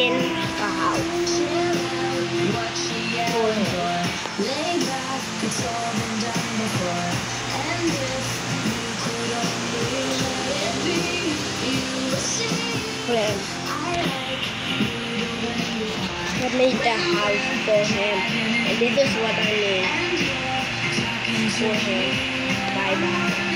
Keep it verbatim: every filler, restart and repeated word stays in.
in the house for him. For him. I made the house for him, and this is what I made for him. Bye bye.